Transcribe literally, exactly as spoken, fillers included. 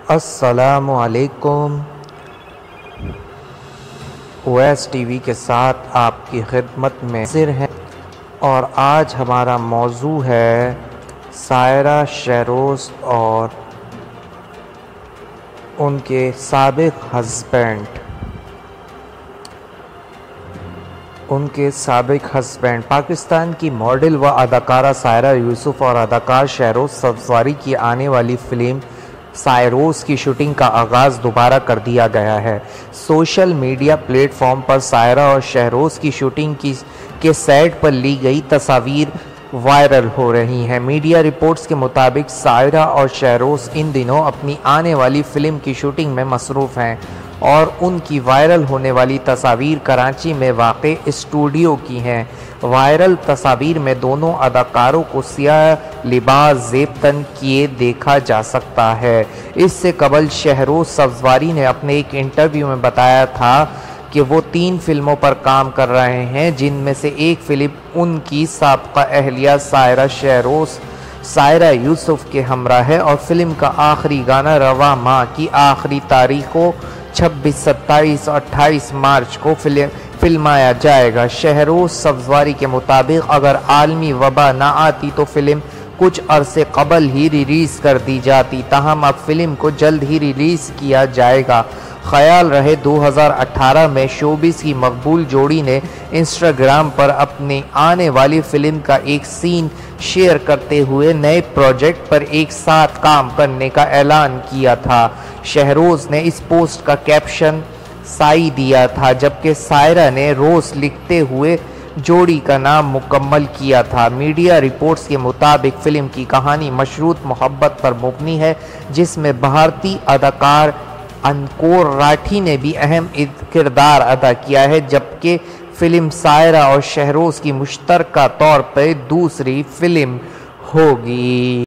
अस्सलामु अलैकुम। OS TV के साथ आपकी खिदमत में हाज़िर हैं और आज हमारा मौजू है सायरा शहरोज़ और उनके साबिक हस्बैंड उनके साबिक हस्बैंड पाकिस्तान की मॉडल व अदाकारा सायरा यूसुफ और अदाकार शहरोज़ सफवारी की आने वाली फ़िल्म सायरोज़ की शूटिंग का आगाज़ दोबारा कर दिया गया है। सोशल मीडिया प्लेटफॉर्म पर सायरा और शहरोज़ की शूटिंग की के सेट पर ली गई तस्वीर वायरल हो रही हैं। मीडिया रिपोर्ट्स के मुताबिक सायरा और शहरोज़ इन दिनों अपनी आने वाली फ़िल्म की शूटिंग में मसरूफ़ हैं और उनकी वायरल होने वाली तस्वीर कराची में वाक़े स्टूडियो की हैं। वायरल तस्वीर में दोनों अदाकारों को सियाह लिबास ज़ेब-तन किए देखा जा सकता है। इससे कबल शहरोज़ सफवारी ने अपने एक इंटरव्यू में बताया था कि वो तीन फिल्मों पर काम कर रहे हैं, जिनमें से एक फ़िल्म उनकी साबका अहलिया सायरा शहरोज़ सायरा यूसुफ के हमरा है और फिल्म का आखिरी गाना रवा माह की आखिरी तारीखों छब्बीस, सत्ताईस और अट्ठाईस मार्च को फिल्म फिल्माया जाएगा। शहरोज़ सफवारी के मुताबिक अगर आलमी वबा ना आती तो फिल्म कुछ अरसे कबल ही रिलीज़ कर दी जाती, ताहम अब फिल्म को जल्द ही रिलीज़ किया जाएगा। ख्याल रहे दो हज़ार अठारह में शोबिस की मकबूल जोड़ी ने इंस्टाग्राम पर अपनी आने वाली फिल्म का एक सीन शेयर करते हुए नए प्रोजेक्ट पर एक साथ काम करने का ऐलान किया था। शहरोज़ ने इस पोस्ट का कैप्शन साई दिया था, जबकि सायरा ने रोज़ लिखते हुए जोड़ी का नाम मुकम्मल किया था। मीडिया रिपोर्ट्स के मुताबिक फ़िल्म की कहानी मशरूत मोहब्बत पर मुबनी है, जिसमें भारतीय अदाकार अंकोर राठी ने भी अहम किरदार अदा किया है, जबकि फ़िल्म सायरा और शहरोज़ की मुश्तरका तौर पर दूसरी फ़िल्म होगी।